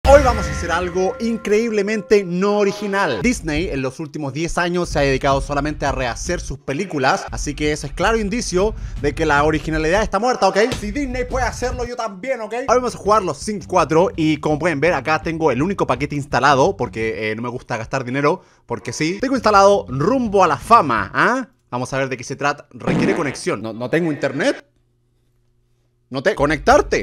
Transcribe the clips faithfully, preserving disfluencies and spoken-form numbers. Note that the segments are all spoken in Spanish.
Hoy vamos a hacer algo increíblemente no original. Disney en los últimos diez años se ha dedicado solamente a rehacer sus películas, así que ese es claro indicio de que la originalidad está muerta, ¿ok? Si Disney puede hacerlo, yo también, ¿ok? Hoy vamos a jugar los Sims cuatro y como pueden ver acá tengo el único paquete instalado porque eh, no me gusta gastar dinero, porque sí. Tengo instalado Rumbo a la Fama, ¿ah? ¿eh? Vamos a ver de qué se trata. Requiere conexión. ¿No, no tengo internet? ¿No te... conectarte?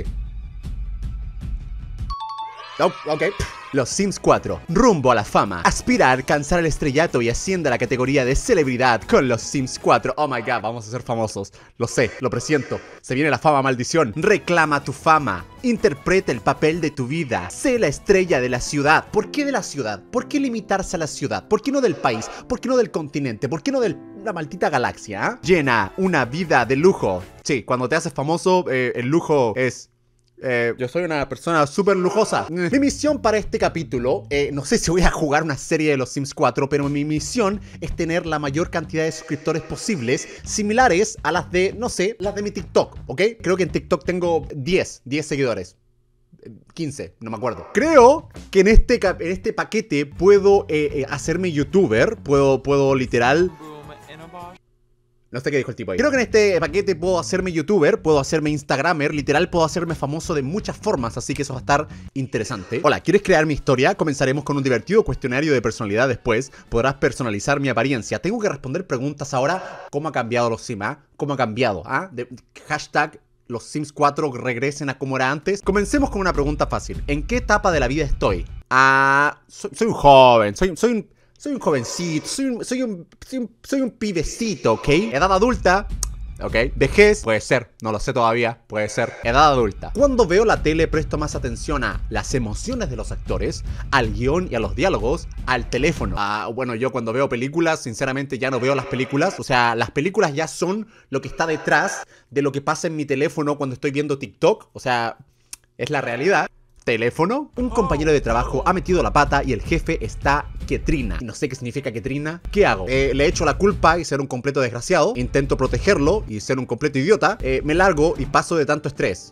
Oh, ok. Los Sims cuatro, Rumbo a la Fama. Aspira a alcanzar el estrellato y asciende a la categoría de celebridad con los Sims cuatro. Oh my god, vamos a ser famosos. Lo sé, lo presiento. Se viene la fama, maldición. Reclama tu fama. Interpreta el papel de tu vida. Sé la estrella de la ciudad. ¿Por qué de la ciudad? ¿Por qué limitarse a la ciudad? ¿Por qué no del país? ¿Por qué no del continente? ¿Por qué no de la maldita galaxia? ¿eh? Llena una vida de lujo. Sí, cuando te haces famoso, eh, el lujo es... Eh, yo soy una persona súper lujosa. Mi misión para este capítulo, eh, no sé si voy a jugar una serie de los Sims cuatro, pero mi misión es tener la mayor cantidad de suscriptores posibles, similares a las de, no sé, las de mi TikTok, ¿ok? Creo que en TikTok tengo diez, diez seguidores. quince, no me acuerdo. Creo que en este, en este paquete puedo eh, eh, hacerme youtuber, puedo, puedo literal... No sé qué dijo el tipo ahí. Creo que en este paquete puedo hacerme youtuber, puedo hacerme instagramer, literal puedo hacerme famoso de muchas formas, así que eso va a estar interesante. Hola, ¿quieres crear mi historia? Comenzaremos con un divertido cuestionario de personalidad. Después podrás personalizar mi apariencia. Tengo que responder preguntas ahora. ¿Cómo ha cambiado los Sims? ¿Ah? ¿Cómo ha cambiado? ¿Ah? De, hashtag los Sims cuatro regresen a como era antes. Comencemos con una pregunta fácil. ¿En qué etapa de la vida estoy? Ah, soy, soy un joven, soy, soy un... Soy un jovencito, soy un, soy un, soy un, soy un pibecito, ¿ok? Edad adulta, ¿ok? Vejez, puede ser, no lo sé todavía, puede ser. Edad adulta. Cuando veo la tele presto más atención a las emociones de los actores, al guión y a los diálogos, al teléfono. Ah, bueno, yo cuando veo películas, sinceramente ya no veo las películas. O sea, las películas ya son lo que está detrás de lo que pasa en mi teléfono cuando estoy viendo TikTok. O sea, es la realidad. Teléfono. Un compañero de trabajo ha metido la pata y el jefe está que trina. No sé qué significa que trina. ¿Qué hago? Eh, le echo la culpa y ser un completo desgraciado. Intento protegerlo y ser un completo idiota. Eh, me largo y paso de tanto estrés.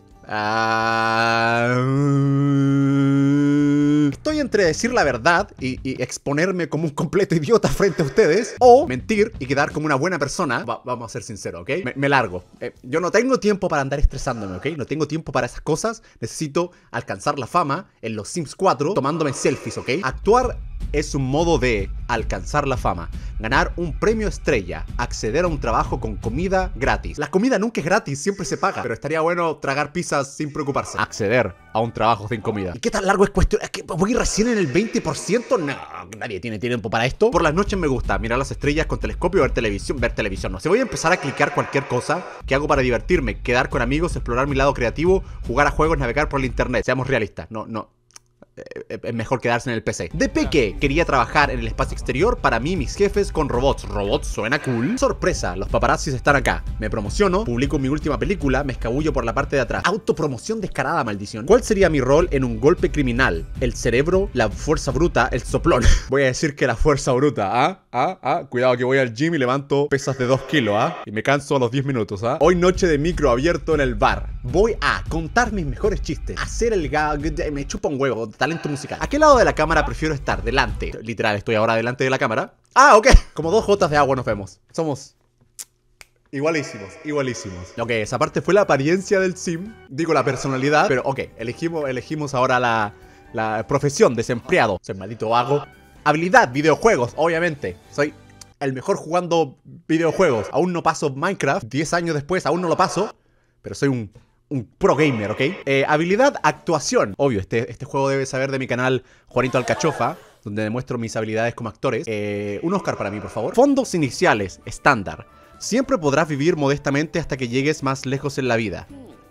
Uh... Estoy entre decir la verdad y, y exponerme como un completo idiota frente a ustedes, o mentir y quedar como una buena persona. Va, vamos a ser sinceros, ¿ok? Me, me largo. Eh, yo no tengo tiempo para andar estresándome, ¿ok? No tengo tiempo para esas cosas. Necesito alcanzar la fama en los Sims cuatro tomándome selfies, ¿ok? Actuar es un modo de alcanzar la fama, ganar un premio estrella, acceder a un trabajo con comida gratis. La comida nunca es gratis, siempre se paga, pero estaría bueno tragar pizzas sin preocuparse. Acceder a un trabajo sin comida. ¿Y qué tan largo es cuestión? ¿Es que voy recién en el veinte por ciento? No, nadie tiene tiempo para esto. Por las noches me gusta mirar las estrellas con telescopio, ver televisión, ver televisión. No sé, voy a empezar a clicar cualquier cosa que hago para divertirme, quedar con amigos, explorar mi lado creativo, jugar a juegos, navegar por el internet. Seamos realistas, no, no. Es mejor quedarse en el P C. De peque quería trabajar en el espacio exterior. Para mí, mis jefes con robots. ¿Robots suena cool? Sorpresa, los paparazzis están acá. Me promociono, publico mi última película, me escabullo por la parte de atrás. Autopromoción descarada, maldición. ¿Cuál sería mi rol en un golpe criminal? El cerebro, la fuerza bruta, el soplón. Voy a decir que la fuerza bruta, ¿ah? ¿Ah? ¿Ah? Cuidado que voy al gym y levanto pesas de dos kilos, ¿ah? Y me canso a los diez minutos, ¿ah? Hoy noche de micro abierto en el bar. Voy a contar mis mejores chistes, hacer el gag, me chupa un huevo, talento musical. ¿A qué lado de la cámara prefiero estar? Delante. Literal, estoy ahora delante de la cámara. Ah, ok. Como dos gotas de agua nos vemos. Somos igualísimos, igualísimos. Ok, esa parte fue la apariencia del sim. Digo, la personalidad. Pero ok, elegimos, elegimos ahora la, la profesión, desempleado. Soy maldito vago. Habilidad, videojuegos, obviamente. Soy el mejor jugando videojuegos. Aún no paso Minecraft. diez años después, aún no lo paso. Pero soy un... un pro gamer, ¿ok? Eh, habilidad, actuación. Obvio, este, este juego debe saber de mi canal Juanito Alcachofa, donde demuestro mis habilidades como actores. Eh, un Oscar para mí, por favor. Fondos iniciales, estándar. Siempre podrás vivir modestamente hasta que llegues más lejos en la vida.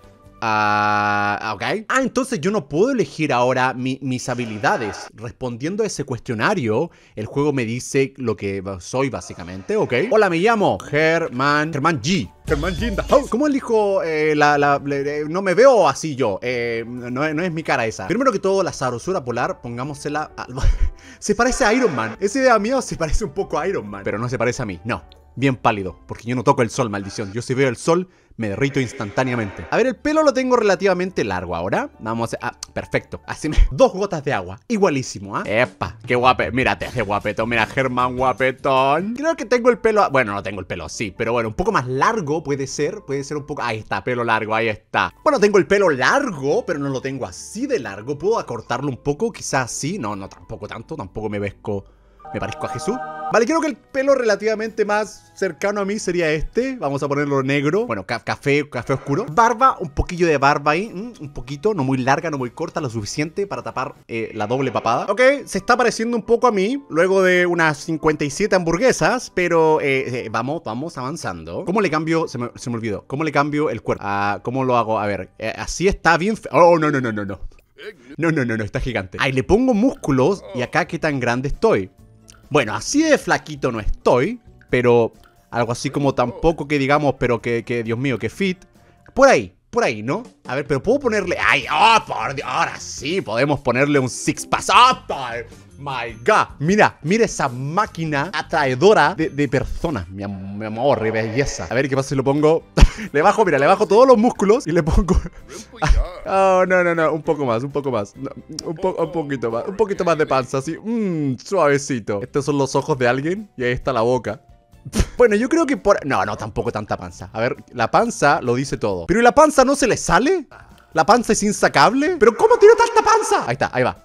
Ah, uh, ok. Ah, entonces yo no puedo elegir ahora mi, mis habilidades. Respondiendo a ese cuestionario, el juego me dice lo que soy básicamente, ¿ok? Hola, me llamo Germán... Germán G. Germán G in the house. ¿Cómo elijo eh, la... la, la no me veo así yo. Eh, no, no es mi cara esa. Primero que todo, la sabrosura polar, pongámosela... A... se parece a Iron Man. Esa idea mía se parece un poco a Iron Man. Pero no se parece a mí, no. bien pálido, porque yo no toco el sol, maldición. Yo si veo el sol, me derrito instantáneamente. A ver, el pelo lo tengo relativamente largo ahora. Vamos a... Ah, perfecto. Así me... Dos gotas de agua. Igualísimo, ¿ah? ¿eh? Epa, qué guape. Mírate, qué guapetón. Mira, Germán guapetón. Creo que tengo el pelo... Bueno, no tengo el pelo, sí. Pero bueno, un poco más largo puede ser. Puede ser un poco... Ahí está, pelo largo, ahí está. Bueno, tengo el pelo largo, pero no lo tengo así de largo. ¿Puedo acortarlo un poco? Quizás sí. No, no, tampoco tanto. Tampoco me vezco... Me parezco a Jesús. Vale, creo que el pelo relativamente más cercano a mí sería este. Vamos a ponerlo negro. Bueno, ca café, café oscuro. Barba, un poquillo de barba ahí. Mm, un poquito, no muy larga, no muy corta, lo suficiente para tapar eh, la doble papada. Ok, se está pareciendo un poco a mí, luego de unas cincuenta y siete hamburguesas. Pero eh, eh, vamos, vamos avanzando. ¿Cómo le cambio? Se me, se me olvidó. ¿Cómo le cambio el cuerpo? Ah, ¿cómo lo hago? A ver, eh, así está bien fe... Oh, no, no, no, no, no. No, no, no, no, está gigante. Ahí le pongo músculos y acá qué tan grande estoy. Bueno, así de flaquito no estoy, pero algo así como tampoco que digamos, pero que, que Dios mío, que fit. Por ahí, por ahí, ¿no? A ver, pero puedo ponerle... ¡Ay, oh, por Dios! Ahora sí podemos ponerle un six pack. ¡Oh, my God! Mira, mira esa máquina atraedora de, de personas. Mi, am mi amor, mi belleza. A ver, ¿qué pasa si lo pongo? Le bajo, mira, le bajo todos los músculos y le pongo... Oh, no, no, no, un poco más, un poco más no, un, po un poquito más, un poquito más de panza, así, mmm, suavecito. Estos son los ojos de alguien y ahí está la boca. Bueno, yo creo que por... No, no, tampoco tanta panza. A ver, la panza lo dice todo. ¿Pero y la panza no se le sale? ¿La panza es insacable? ¿Pero cómo tiene tanta panza? Ahí está, ahí va.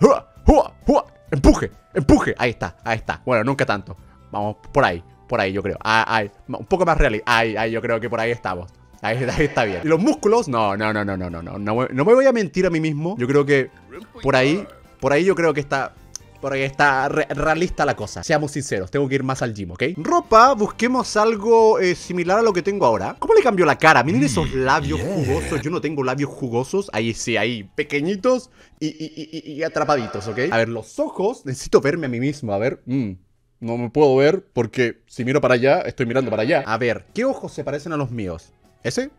Empuje, empuje. Ahí está, ahí está. Bueno, nunca tanto. Vamos, por ahí, por ahí yo creo. Ahí, ahí. Un poco más real. Ahí, ahí, yo creo que por ahí estamos. Ahí, ahí está bien. Y los músculos, no, no, no, no, no, no, no, no, no me voy a mentir a mí mismo. Yo creo que por ahí, por ahí yo creo que está, por ahí está re realista la cosa. Seamos sinceros, tengo que ir más al gym, ¿ok? Ropa, busquemos algo eh, similar a lo que tengo ahora. ¿Cómo le cambio la cara? Miren esos labios jugosos. Yo no tengo labios jugosos. Ahí sí, ahí, pequeñitos y, y, y, y atrapaditos, ¿ok? A ver, los ojos, necesito verme a mí mismo, a ver, mmm. No me puedo ver porque si miro para allá, estoy mirando para allá. A ver, ¿qué ojos se parecen a los míos? ¿Ese?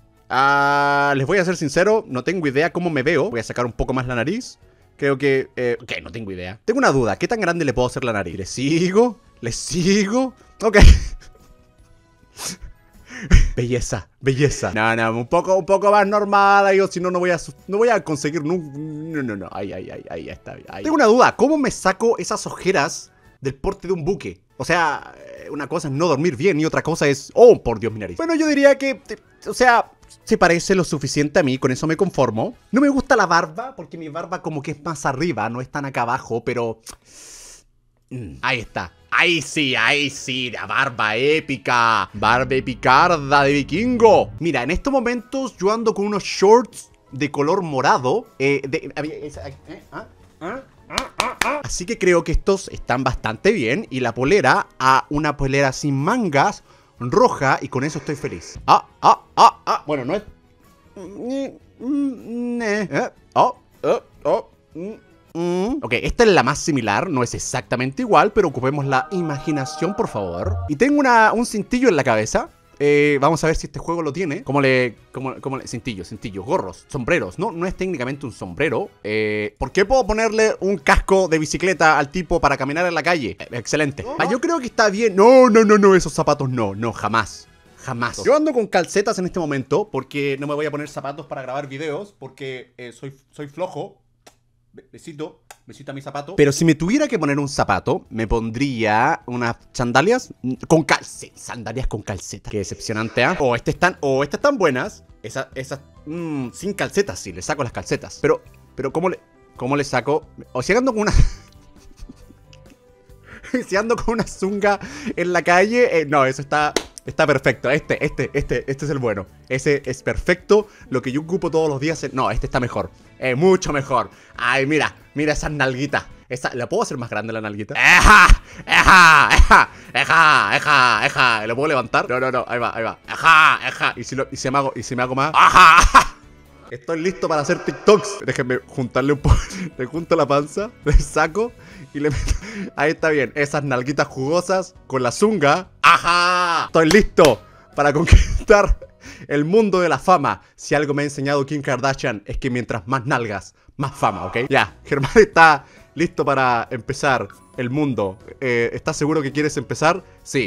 Ah, les voy a ser sincero, no tengo idea cómo me veo. Voy a sacar un poco más la nariz. Creo que... Eh, ok, no tengo idea. Tengo una duda, ¿qué tan grande le puedo hacer la nariz? ¿Le sigo? ¿Le sigo? Ok. Belleza, belleza. No, no, un poco, un poco más normal. Yo, si no, no voy a, no voy a conseguir... No, no, no, no. Ahí, ahí, ahí, ahí está. Ahí. Tengo una duda, ¿cómo me saco esas ojeras del porte de un buque? O sea, una cosa es no dormir bien y otra cosa es... Oh, por Dios, mi nariz. Bueno, yo diría que... O sea, se parece lo suficiente a mí, con eso me conformo. No me gusta la barba, porque mi barba como que es más arriba, no es tan acá abajo, pero... Mm, ahí está. Ahí sí, ahí sí, la barba épica. Barba epicarda de vikingo. Mira, en estos momentos yo ando con unos shorts de color morado. Eh, de... Eh, ¿ah? ¿Ah? Así que creo que estos están bastante bien. Y la polera, a una polera sin mangas, roja, y con eso estoy feliz. Ah, ah, ah, ah. Bueno, no es... Oh, oh, oh. Ok, esta es la más similar, no es exactamente igual, pero ocupemos la imaginación, por favor. Y tengo una, un cintillo en la cabeza. Eh, vamos a ver si este juego lo tiene. ¿Cómo le...? Cómo, cómo le cintillos, cintillos, gorros, sombreros. No, no es técnicamente un sombrero. Eh, ¿Por qué puedo ponerle un casco de bicicleta al tipo para caminar en la calle? Eh, excelente. Ah, yo creo que está bien. No, no, no, no, esos zapatos no, no, jamás. Jamás. Yo ando con calcetas en este momento porque no me voy a poner zapatos para grabar videos porque eh, soy, soy flojo. Besito, besito a mi zapato. Pero si me tuviera que poner un zapato, me pondría unas sandalias con calcetas. Sandalias con calcetas. Qué decepcionante, ¿ah? ¿eh? O estas están, o estas están buenas. Esas, esas, mmm, sin calcetas, sí, le saco las calcetas. Pero, pero, ¿cómo le, cómo le saco? O si ando con una... si ando con una zunga en la calle, eh, no, eso está... Está perfecto, este, este, este, este es el bueno. Ese es perfecto, lo que yo ocupo todos los días. No, este está mejor, eh, mucho mejor. Ay, mira, mira esas nalguitas. Esa, ¿la puedo hacer más grande la nalguita? ¡Eja! ¡Eja! ¡Eja! ¡Eja! ¡Eja! ¡Eja! ¿Lo puedo levantar? No, no, no, ahí va, ahí va. ¡Eja! ¡Eja! ¿Y si, lo, y si, me, hago, y si me hago más? ¡Ajá! Estoy listo para hacer TikToks. Déjenme juntarle un poco. Le junto la panza, le saco y le meto. Ahí está bien. Esas nalguitas jugosas con la zunga. ¡Ajá! Estoy listo para conquistar el mundo de la fama. Si algo me ha enseñado Kim Kardashian es que mientras más nalgas, más fama, ¿ok? Ya, Germán está listo para empezar el mundo. Eh, ¿Estás seguro que quieres empezar? Sí.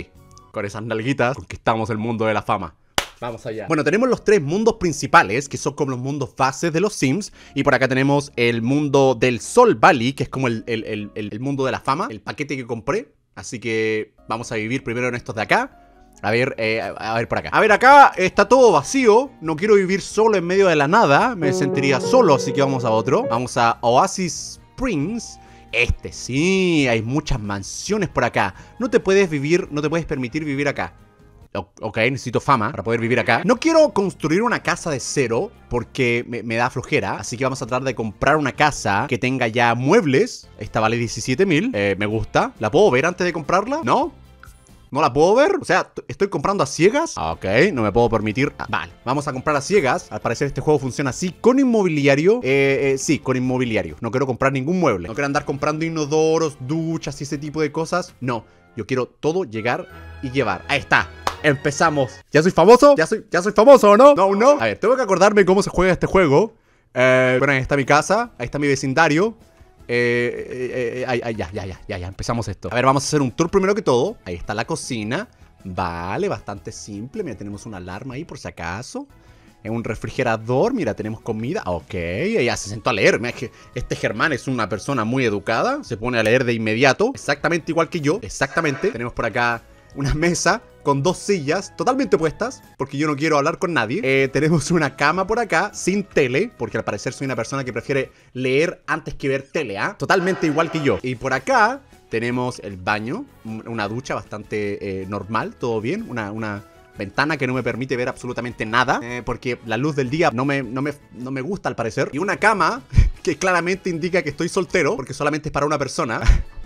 Con esas nalguitas conquistamos el mundo de la fama. Vamos allá. Bueno, tenemos los tres mundos principales, que son como los mundos bases de los Sims. Y por acá tenemos el mundo del Sol Valley, que es como el, el, el, el mundo de la fama, el paquete que compré. Así que vamos a vivir primero en estos de acá. A ver, eh, a ver por acá. A ver, acá está todo vacío. No quiero vivir solo en medio de la nada. Me sentiría solo, así que vamos a otro. Vamos a Oasis Springs. Este sí, hay muchas mansiones por acá. No te puedes vivir, no te puedes permitir vivir acá. Ok, necesito fama para poder vivir acá. No quiero construir una casa de cero porque me, me da flojera. Así que vamos a tratar de comprar una casa que tenga ya muebles. Esta vale diecisiete mil. Eh, me gusta. ¿La puedo ver antes de comprarla? ¿No? ¿No la puedo ver? O sea, ¿estoy comprando a ciegas? Ok, no me puedo permitir. Ah, vale, vamos a comprar a ciegas. Al parecer este juego funciona así. Con inmobiliario. Eh, eh, sí, con inmobiliario. No quiero comprar ningún mueble. No quiero andar comprando inodoros, duchas y ese tipo de cosas. No, yo quiero todo llegar y llevar. Ahí está. Empezamos. ¿Ya soy famoso? ¿Ya soy, ya soy famoso o no? No, no. A ver, tengo que acordarme cómo se juega este juego. Eh, bueno, ahí está mi casa. Ahí está mi vecindario. Eh, eh, eh, eh, eh, ya, ya, ya, ya, ya, empezamos esto. A ver, vamos a hacer un tour primero que todo. Ahí está la cocina. Vale, bastante simple. Mira, tenemos una alarma ahí por si acaso. En un refrigerador, mira, tenemos comida. Ok, ella se sentó a leer. Mira, es que este Germán es una persona muy educada. Se pone a leer de inmediato. Exactamente igual que yo. Exactamente. Tenemos por acá una mesa con dos sillas totalmente opuestas, porque yo no quiero hablar con nadie. eh, Tenemos una cama por acá, sin tele, porque al parecer soy una persona que prefiere leer antes que ver tele, ¿ah? ¿eh? Totalmente igual que yo. Y por acá tenemos el baño, una ducha bastante eh, normal, todo bien. Una... una ventana que no me permite ver absolutamente nada, eh, porque la luz del día no me, no, me, no me gusta al parecer. Y una cama que claramente indica que estoy soltero, porque solamente es para una persona.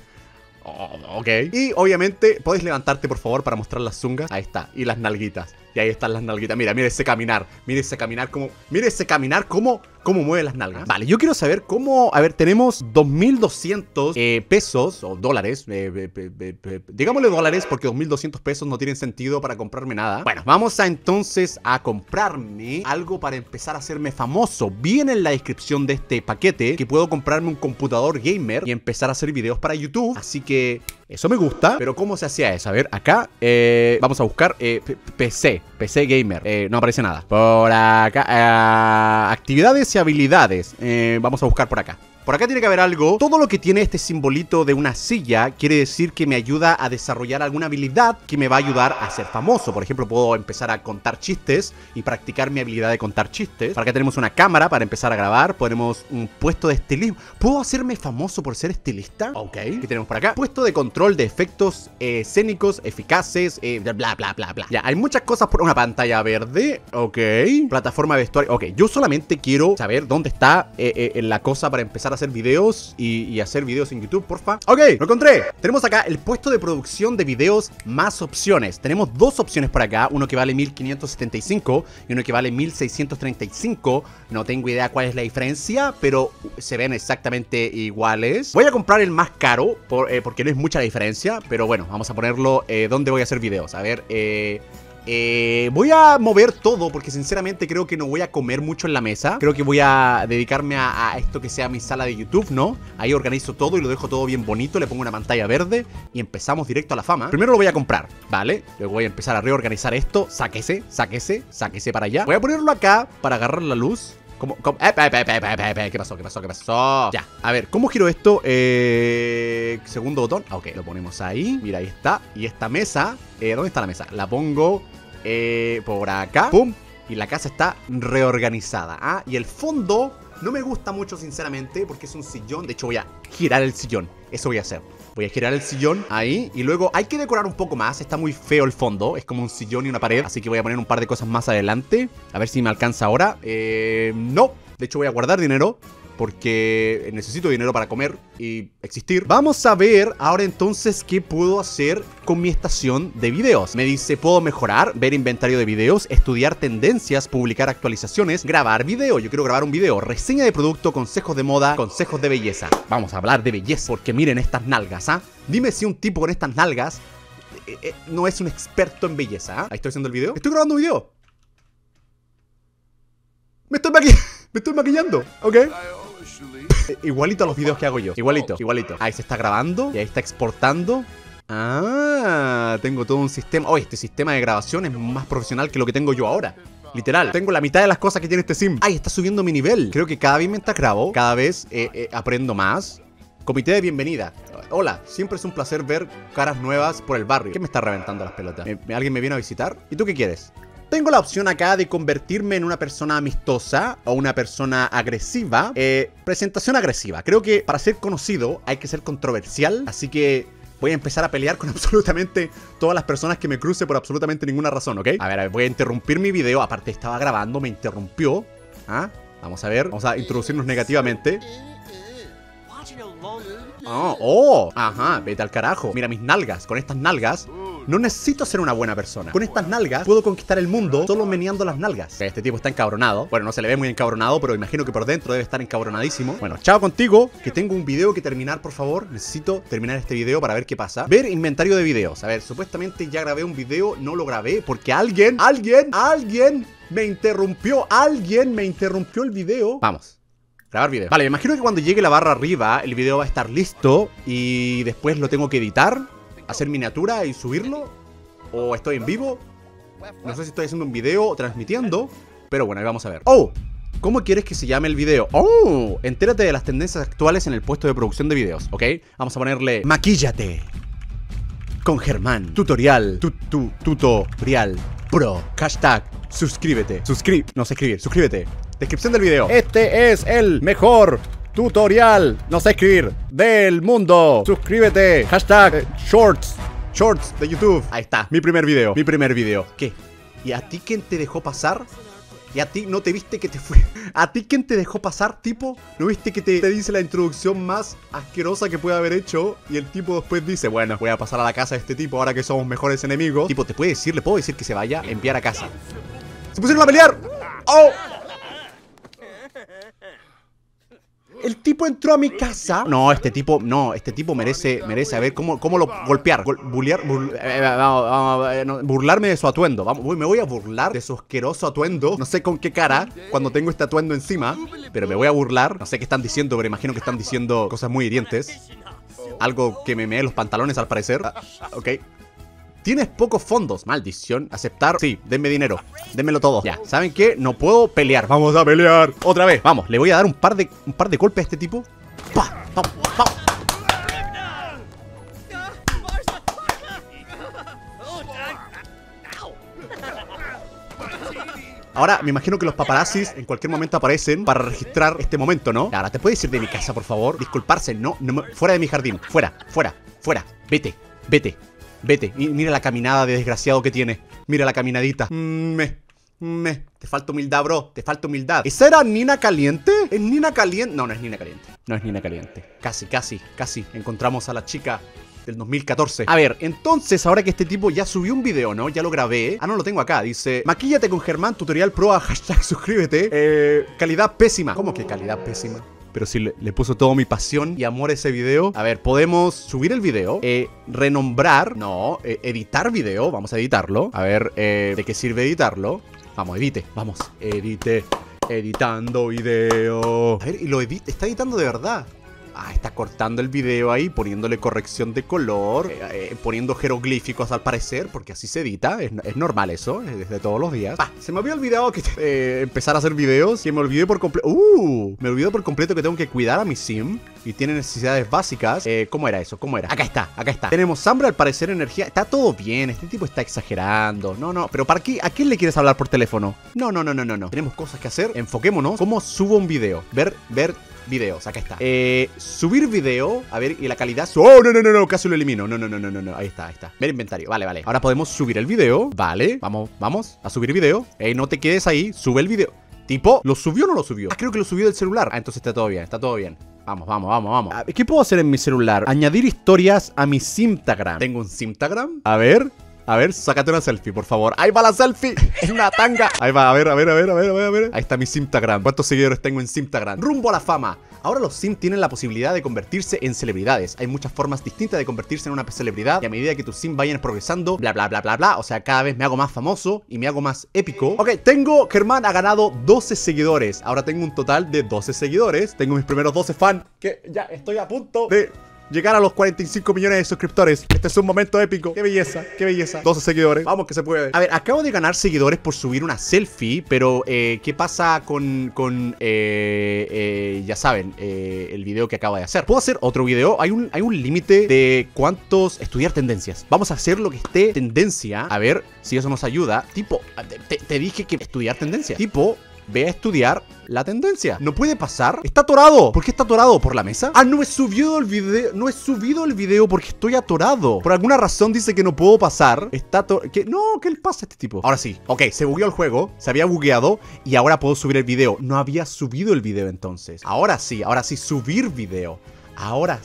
Oh, ok. Y obviamente, ¿puedes levantarte por favor para mostrar las zungas? Ahí está, y las nalguitas. Y ahí están las nalguitas. Mira, mira ese caminar. Mira ese caminar como... Mira ese caminar como... ¿Cómo mueve las nalgas? Vale, yo quiero saber cómo... A ver, tenemos dos mil doscientos eh, pesos o dólares. Eh, eh, eh, eh, digámosle dólares porque dos mil doscientos pesos no tienen sentido para comprarme nada. Bueno, vamos a entonces a comprarme algo para empezar a hacerme famoso. Viene en la descripción de este paquete que puedo comprarme un computador gamer y empezar a hacer videos para YouTube. Así que... eso me gusta. Pero ¿cómo se hacía eso? A ver, acá eh, vamos a buscar eh, P C. P C gamer. Eh, no aparece nada. Por acá. Eh, actividades y habilidades. Eh, vamos a buscar por acá. Por acá tiene que haber algo. Todo lo que tiene este simbolito de una silla quiere decir que me ayuda a desarrollar alguna habilidad que me va a ayudar a ser famoso. Por ejemplo, puedo empezar a contar chistes y practicar mi habilidad de contar chistes. Por acá tenemos una cámara para empezar a grabar. Ponemos un puesto de estilismo. ¿Puedo hacerme famoso por ser estilista? Ok. ¿Qué tenemos por acá? Puesto de control de efectos eh, escénicos, eficaces, eh, bla, bla, bla, bla, bla. Ya, hay muchas cosas por una pantalla verde. Ok. Plataforma de vestuario. Ok, yo solamente quiero saber dónde está eh, eh, la cosa para empezar a hacer videos y, y hacer videos en YouTube, porfa. Ok, lo encontré. Tenemos acá el puesto de producción de videos más opciones. Tenemos dos opciones por acá. Uno que vale mil quinientos setenta y cinco y uno que vale mil seiscientos treinta y cinco. No tengo idea cuál es la diferencia, pero se ven exactamente iguales. Voy a comprar el más caro por, eh, porque no es mucha la diferencia, pero bueno, vamos a ponerlo eh, donde voy a hacer videos. A ver, eh... Eh, voy a mover todo porque sinceramente creo que no voy a comer mucho en la mesa. Creo que voy a dedicarme a, a esto que sea mi sala de YouTube, ¿no? Ahí organizo todo y lo dejo todo bien bonito. Le pongo una pantalla verde y empezamos directo a la fama. Primero lo voy a comprar, ¿vale? Luego voy a empezar a reorganizar esto. Sáquese, sáquese, sáquese para allá. Voy a ponerlo acá para agarrar la luz. ¿Cómo? ¿Cómo? Eh, eh, eh, eh, eh, eh, ¿Qué pasó? ¿Qué pasó? ¿Qué pasó? Ya, a ver, ¿cómo giro esto? Eh, segundo botón. Ok, lo ponemos ahí. Mira, ahí está. Y esta mesa, eh, ¿dónde está la mesa? La pongo eh, por acá. ¡Pum! Y la casa está reorganizada. ¿Ah? Y el fondo no me gusta mucho, sinceramente, porque es un sillón. De hecho, voy a girar el sillón. Eso voy a hacer. Voy a girar el sillón ahí. Y luego hay que decorar un poco más. Está muy feo el fondo. Es como un sillón y una pared. Así que voy a poner un par de cosas más adelante. A ver si me alcanza ahora. Eh, no. De hecho voy a guardar dinero porque necesito dinero para comer y existir. Vamos a ver ahora entonces qué puedo hacer con mi estación de videos. Me dice, puedo mejorar, ver inventario de videos, estudiar tendencias, publicar actualizaciones, grabar video. Yo quiero grabar un video, reseña de producto, consejos de moda, consejos de belleza. Vamos a hablar de belleza porque miren estas nalgas, ¿ah? ¿eh? Dime si un tipo con estas nalgas eh, eh, no es un experto en belleza, ¿eh? Ahí estoy haciendo el video. Estoy grabando un video. Me estoy maquillando. Me estoy maquillando, ¿ok? Igualito a los videos que hago yo. Igualito, igualito. Ahí se está grabando y ahí está exportando. Ah, tengo todo un sistema. Oh, este sistema de grabación es más profesional que lo que tengo yo ahora. Literal, tengo la mitad de las cosas que tiene este sim. Ay, está subiendo mi nivel. Creo que cada vez mientras grabo, cada vez eh, eh, aprendo más. Comité de bienvenida. Hola, siempre es un placer ver caras nuevas por el barrio. ¿Qué me está reventando las pelotas? ¿Me- ¿Alguien me viene a visitar? ¿Y tú qué quieres? Tengo la opción acá de convertirme en una persona amistosa o una persona agresiva. Eh, presentación agresiva. Creo que para ser conocido hay que ser controversial. Así que voy a empezar a pelear con absolutamente todas las personas que me cruce por absolutamente ninguna razón, ¿ok? A ver, a ver, voy a interrumpir mi video. Aparte estaba grabando, me interrumpió. ¿Ah? Vamos a ver, vamos a introducirnos negativamente. Oh, oh, ajá, vete al carajo. Mira mis nalgas, con estas nalgas no necesito ser una buena persona. Con estas nalgas puedo conquistar el mundo solo meneando las nalgas. Este tipo está encabronado. Bueno, no se le ve muy encabronado, pero imagino que por dentro debe estar encabronadísimo. Bueno, chao contigo, que tengo un video que terminar, por favor. Necesito terminar este video para ver qué pasa. Ver inventario de videos. A ver, supuestamente ya grabé un video, no lo grabé porque alguien, alguien, alguien me interrumpió. Alguien me interrumpió el video. Vamos. Grabar video. Vale, me imagino que cuando llegue la barra arriba el video va a estar listo y después lo tengo que editar, hacer miniatura y subirlo. O estoy en vivo. No sé si estoy haciendo un video o transmitiendo, pero bueno, ahí vamos a ver. ¡Oh! ¿Cómo quieres que se llame el video? ¡Oh! Entérate de las tendencias actuales en el puesto de producción de videos, ¿ok? Vamos a ponerle Maquíllate con Germán. Tutorial. Tu, tu, tutorial. Pro. Hashtag. Suscríbete. Suscríbete. No sé escribir. Suscríbete. Descripción del video. Este es el mejor tutorial, no sé escribir, del mundo. Suscríbete. Hashtag eh, Shorts. Shorts de YouTube. Ahí está. Mi primer video. Mi primer video. ¿Qué? ¿Y a ti quién te dejó pasar? ¿Y a ti no te viste que te fue? ¿A ti quién te dejó pasar, tipo? ¿No viste que te, te dice la introducción más asquerosa que puede haber hecho? Y el tipo después dice, bueno, voy a pasar a la casa de este tipo ahora que somos mejores enemigos. Tipo, ¿te puede decir? ¿Le puedo decir que se vaya? Enviar a casa. ¡Se pusieron a pelear! ¡Oh! El tipo entró a mi casa. No, este tipo, no, este tipo merece, merece, a ver cómo, cómo lo golpear, gol, bullear, bur, eh, vamos, vamos, eh, no, burlarme de su atuendo. Vamos, me voy a burlar de su asqueroso atuendo. No sé con qué cara cuando tengo este atuendo encima, pero me voy a burlar. No sé qué están diciendo, pero imagino que están diciendo cosas muy hirientes. Algo que me mee los pantalones al parecer. Ah, ok. Tienes pocos fondos. Maldición. Aceptar. Sí, denme dinero. Denmelo todo. Ya, ¿saben qué? No puedo pelear. Vamos a pelear. Otra vez. Vamos, le voy a dar un par de, un par de golpes a este tipo. ¡Pah! ¡Vamos! ¡Vamos! Ahora, me imagino que los paparazzis en cualquier momento aparecen para registrar este momento, ¿no? Ahora, ¿te puedes ir de mi casa, por favor? Disculparse, no, no me, fuera de mi jardín. Fuera, fuera, fuera. Vete, vete. Vete, y mira la caminada de desgraciado que tiene. Mira la caminadita. Me, me. Te falta humildad, bro. Te falta humildad. ¿Esa era Nina Caliente? ¿Es Nina Caliente? No, no es Nina Caliente. No es Nina Caliente. Casi, casi, casi. Encontramos a la chica del dos mil catorce. A ver, entonces, ahora que este tipo ya subió un video, ¿no? Ya lo grabé. Ah, no, lo tengo acá. Dice, maquíllate con Germán, tutorial pro a hashtag suscríbete. Eh, calidad pésima. ¿Cómo que calidad pésima? Pero si le, le puso todo mi pasión y amor a ese video. A ver, podemos subir el video, eh, renombrar, no, eh, editar video, vamos a editarlo. A ver, eh, ¿de qué sirve editarlo? Vamos, edite, vamos, edite, editando video. A ver, y lo edita, está editando de verdad. Ah, está cortando el video ahí, poniéndole corrección de color, eh, eh, poniendo jeroglíficos al parecer, porque así se edita, es, es normal eso, es desde todos los días. Ah, se me había olvidado que eh, empezar a hacer videos, y me olvidé por completo, uh, me olvidé por completo que tengo que cuidar a mi sim, y tiene necesidades básicas. Eh, ¿cómo era eso? ¿Cómo era? Acá está, acá está. Tenemos hambre, al parecer, energía, está todo bien, este tipo está exagerando, no, no, pero ¿para qué? ¿A quién le quieres hablar por teléfono? No, no, no, no, no, no, tenemos cosas que hacer, enfoquémonos. ¿Cómo subo un video? Ver, ver... videos, acá está. Eh, subir video, a ver, y la calidad. Oh, no, no, no, no, casi lo elimino. No, no, no, no, no, no, ahí está, ahí está. Ver inventario, vale, vale. Ahora podemos subir el video, vale. Vamos, vamos a subir video. Eh, no te quedes ahí, sube el video. Tipo, ¿lo subió o no lo subió? Ah, creo que lo subió del celular. Ah, entonces está todo bien, está todo bien. Vamos, vamos, vamos, vamos. ¿Qué puedo hacer en mi celular? Añadir historias a mi Simtagram. ¿Tengo un Simtagram? A ver. A ver, sácate una selfie, por favor. ¡Ahí va la selfie! ¡Es una tanga! Ahí va, a ver, a ver, a ver, a ver, a ver, a ver. Ahí está mi Simtagram. ¿Cuántos seguidores tengo en Simtagram? ¡Rumbo a la fama! Ahora los Sim tienen la posibilidad de convertirse en celebridades. Hay muchas formas distintas de convertirse en una celebridad. Y a medida que tus Sim vayan progresando, bla, bla, bla, bla, bla. O sea, cada vez me hago más famoso y me hago más épico. Ok, tengo... Germán ha ganado doce seguidores. Ahora tengo un total de doce seguidores. Tengo mis primeros doce fans, que ya estoy a punto de llegar a los cuarenta y cinco millones de suscriptores. Este es un momento épico. Qué belleza, qué belleza. doce seguidores. Vamos que se puede. A ver, acabo de ganar seguidores por subir una selfie, pero eh, ¿qué pasa con, con eh, eh, ya saben, eh, el video que acabo de hacer? ¿Puedo hacer otro video? Hay un, hay un límite de cuántos estudiar tendencias. Vamos a hacer lo que esté tendencia. A ver si eso nos ayuda. Tipo, te, te dije que estudiar tendencia. Tipo, ve a estudiar la tendencia. No puede pasar. Está atorado. ¿Por qué está atorado? ¿Por la mesa? Ah, no he subido el video. No he subido el video porque estoy atorado. Por alguna razón dice que no puedo pasar. Está atorado. No, ¿qué le pasa a este tipo? Ahora sí. Ok, se bugueó el juego. Se había bugueado. Y ahora puedo subir el video. No había subido el video entonces. Ahora sí. Ahora sí. Subir video. Ahora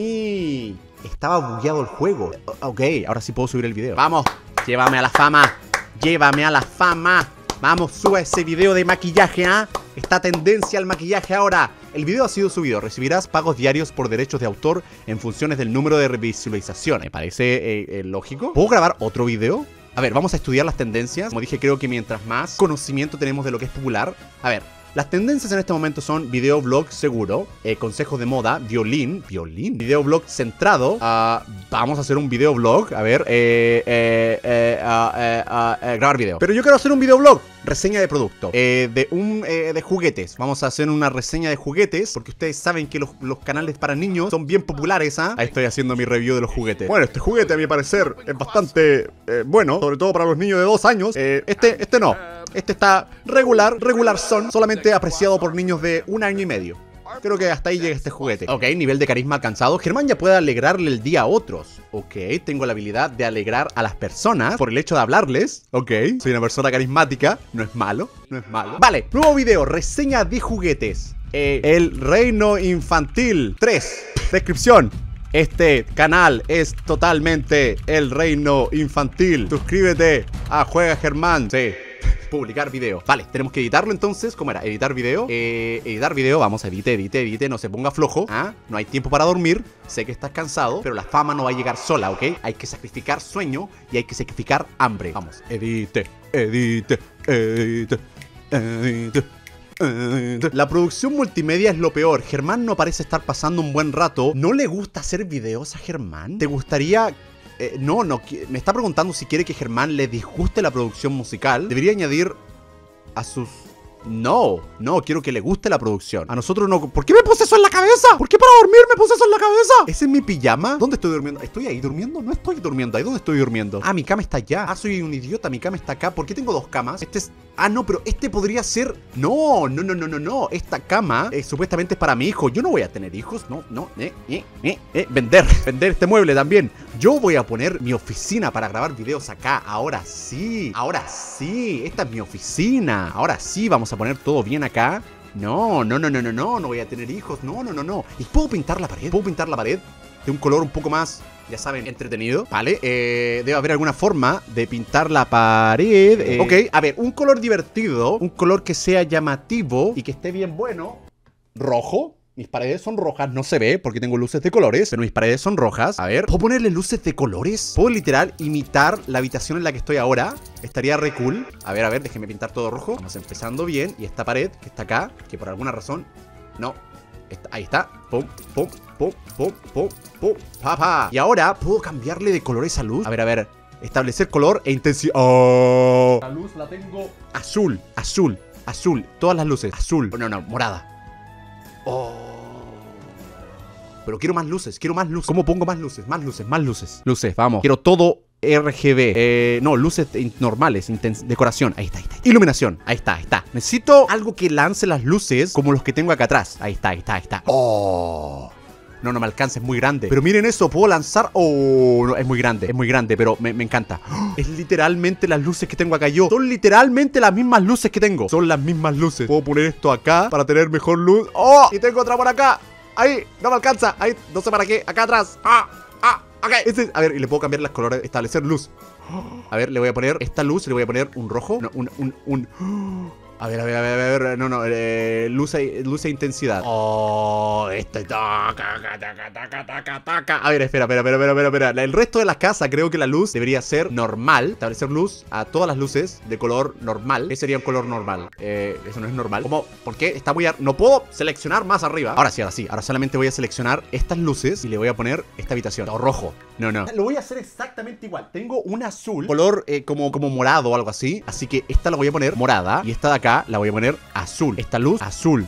sí. Estaba bugueado el juego. Ok, ahora sí puedo subir el video. Vamos. Llévame a la fama. Llévame a la fama. Vamos, suba ese video de maquillaje, ¿ah? ¿eh? Está tendencia al maquillaje ahora. El video ha sido subido. Recibirás pagos diarios por derechos de autor en funciones del número de visualizaciones. Me parece eh, eh, lógico. ¿Puedo grabar otro video? A ver, vamos a estudiar las tendencias. Como dije, creo que mientras más conocimiento tenemos de lo que es popular. A ver, las tendencias en este momento son videoblog seguro, eh, consejos de moda, violín, violín, videoblog centrado. Uh, vamos a hacer un videoblog. A ver, eh, eh, eh, uh, eh, uh, eh, grabar video. Pero yo quiero hacer un videoblog. Reseña de producto, eh, de un eh, de juguetes. Vamos a hacer una reseña de juguetes, porque ustedes saben que los, los canales para niños son bien populares, ¿ah? ¿eh? Ahí estoy haciendo mi review de los juguetes. Bueno, este juguete a mi parecer es bastante eh, bueno, sobre todo para los niños de dos años. eh, Este, este no. Este está regular, regular son, solamente apreciado por niños de un año y medio. Creo que hasta ahí llega este juguete. Ok, nivel de carisma alcanzado. Germán ya puede alegrarle el día a otros. Ok, tengo la habilidad de alegrar a las personas por el hecho de hablarles. Ok, soy una persona carismática. No es malo, no es malo. Vale, nuevo video, reseña de juguetes. eh, El reino infantil tres. Descripción: este canal es totalmente el reino infantil. Suscríbete a Juega Germán. Sí. Publicar video. Vale, tenemos que editarlo entonces. ¿Cómo era? Editar video. Eh, editar video. Vamos, edite, edite, edite. No se ponga flojo. ¿Ah? No hay tiempo para dormir. Sé que estás cansado, pero la fama no va a llegar sola, ¿ok? Hay que sacrificar sueño y hay que sacrificar hambre. Vamos, edite, edite, edite, edite. La producción multimedia es lo peor. Germán no parece estar pasando un buen rato. ¿No le gusta hacer videos a Germán? ¿Te gustaría...? Eh, no, no, me está preguntando si quiere que Germán le disguste la producción musical. Debería añadir a sus... No, no, quiero que le guste la producción. A nosotros no... ¿Por qué me puse eso en la cabeza? ¿Por qué para dormir me puse eso en la cabeza? ¿Ese es mi pijama? ¿Dónde estoy durmiendo? ¿Estoy ahí durmiendo? No estoy durmiendo. ¿Ahí dónde estoy durmiendo? Ah, mi cama está allá. Ah, soy un idiota, mi cama está acá. ¿Por qué tengo dos camas? Este es... Ah, no, pero este podría ser... No, no, no, no, no, no. Esta cama eh, supuestamente es para mi hijo. Yo no voy a tener hijos. No, no, eh, eh, eh, eh. Vender, vender este mueble también. Yo voy a poner mi oficina para grabar videos acá. Ahora sí, ahora sí. Esta es mi oficina. Ahora sí, vamos a poner todo bien acá. No, no, no, no, no, no. No voy a tener hijos. No, no, no, no. ¿Y puedo pintar la pared? ¿Puedo pintar la pared de un color un poco más, ya saben, entretenido? Vale, eh, debe haber alguna forma de pintar la pared. eh. Ok, a ver, un color divertido, un color que sea llamativo y que esté bien bueno. Rojo. Mis paredes son rojas, no se ve porque tengo luces de colores, pero mis paredes son rojas. A ver, ¿puedo ponerle luces de colores? ¿Puedo literal imitar la habitación en la que estoy ahora? Estaría re cool. A ver, a ver, déjeme pintar todo rojo. Vamos empezando bien. Y esta pared que está acá, que por alguna razón... No, está, ahí está. Pum, pum, pum, pum, pum, pum, papá. Y ahora, ¿puedo cambiarle de color esa luz? A ver, a ver, establecer color e intensidad. Oh. La luz la tengo azul, azul, azul. Todas las luces, azul. No, no, morada. Oh. Pero quiero más luces, quiero más luces. ¿Cómo pongo más luces? Más luces, más luces. Luces, vamos. Quiero todo R G B. Eh, no, luces normales, decoración. Ahí está, ahí está. Iluminación. Ahí está, ahí está. Necesito algo que lance las luces como los que tengo acá atrás. Ahí está, ahí está, ahí está. Oh. No, no me alcanza, es muy grande. Pero miren eso, puedo lanzar... Oh, no, es muy grande, es muy grande, pero me, me encanta. ¡Oh! Es literalmente las luces que tengo acá yo. Son literalmente las mismas luces que tengo. Son las mismas luces. Puedo poner esto acá para tener mejor luz. ¡Oh! Y tengo otra por acá. Ahí, no me alcanza. Ahí, no sé para qué. Acá atrás. ¡Ah! ¡Ah! Ok. Este, a ver, y le puedo cambiar las colores, establecer luz. A ver, le voy a poner esta luz, le voy a poner un rojo. No, un, un, un... A ver, a ver, a ver, a ver. No, no. Eh, luz, e, luz e intensidad. Oh, este taca, taca, taca, taca, taca, taca. A ver, espera, espera, espera, espera, espera, espera. El resto de la casa creo que la luz debería ser normal. Establecer luz a todas las luces de color normal. ¿Qué sería un color normal? Eh, eso no es normal. ¿Cómo? ¿Por qué? Está muy... No puedo seleccionar más arriba. Ahora sí, ahora sí. Ahora solamente voy a seleccionar estas luces y le voy a poner esta habitación. O rojo. No, no. Lo voy a hacer exactamente igual. Tengo un azul, color eh, como, como morado o algo así. Así que esta la voy a poner morada. Y esta de acá la voy a poner azul. Esta luz, azul.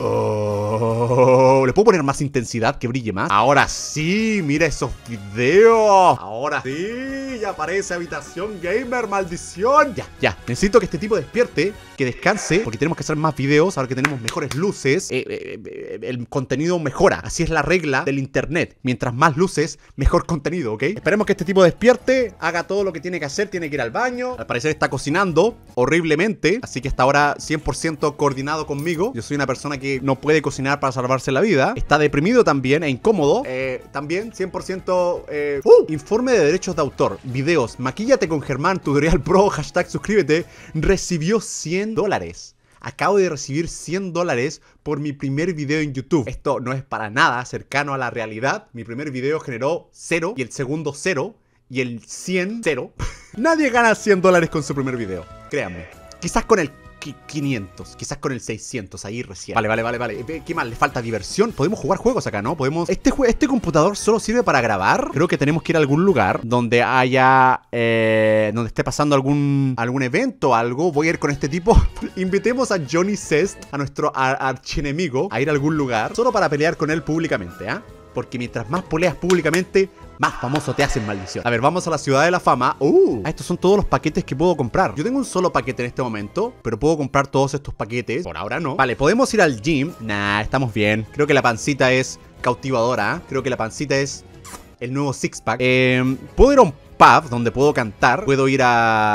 Oh, ¿le puedo poner más intensidad que brille más? Ahora sí, mira esos videos. Ahora sí, ya aparece habitación gamer, maldición. Ya, ya. Necesito que este tipo despierte, que descanse, porque tenemos que hacer más videos. Ahora que tenemos mejores luces, eh, eh, eh, el contenido mejora. Así es la regla del internet. Mientras más luces, mejor contenido, ¿ok? Esperemos que este tipo despierte, haga todo lo que tiene que hacer. Tiene que ir al baño. Al parecer está cocinando horriblemente, así que está ahora cien por ciento coordinado conmigo. Yo soy una persona que no puede cocinar para salvarse la vida. Está deprimido también e incómodo. eh, También cien por ciento eh, uh, informe de derechos de autor. Videos, maquíllate con Germán, tutorial pro, hashtag suscríbete. Recibió cien dólares. Acabo de recibir cien dólares por mi primer video en YouTube. Esto no es para nada cercano a la realidad. Mi primer video generó cero y el segundo cero y el cien, cero. Nadie gana cien dólares con su primer video, créanme. Quizás con el quinientos, quizás con el seiscientos, ahí recién. Vale, vale, vale, vale. ¿Qué más? Le falta diversión. Podemos jugar juegos acá, ¿no? Podemos... Este, este computador solo sirve para grabar. Creo que tenemos que ir a algún lugar donde haya... Eh, donde esté pasando algún algún evento o algo. Voy a ir con este tipo. Invitemos a Johnny Zest, a nuestro ar archienemigo, a ir a algún lugar solo para pelear con él públicamente, ¿ah? ¿eh? Porque mientras más poleas públicamente, más famoso te hacen, maldición. A ver, vamos a la ciudad de la fama. Uh, ah, estos son todos los paquetes que puedo comprar. Yo tengo un solo paquete en este momento, pero puedo comprar todos estos paquetes. Por ahora no. Vale, podemos ir al gym. Nah, estamos bien. Creo que la pancita es cautivadora. Creo que la pancita es el nuevo six pack. Eh, puedo ir a un pub donde puedo cantar. Puedo ir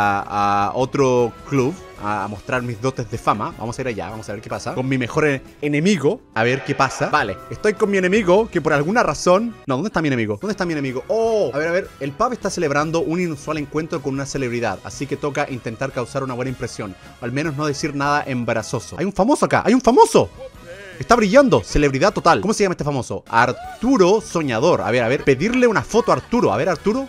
a, a otro club a mostrar mis dotes de fama. Vamos a ir allá, vamos a ver qué pasa. Con mi mejor en enemigo, a ver qué pasa. Vale, estoy con mi enemigo, que por alguna razón... No, ¿dónde está mi enemigo? ¿Dónde está mi enemigo? Oh, a ver, a ver. El pub está celebrando un inusual encuentro con una celebridad, así que toca intentar causar una buena impresión, o al menos no decir nada embarazoso. Hay un famoso acá, hay un famoso. Está brillando, celebridad total. ¿Cómo se llama este famoso? Arturo Soñador. A ver, a ver, pedirle una foto a Arturo. A ver, Arturo.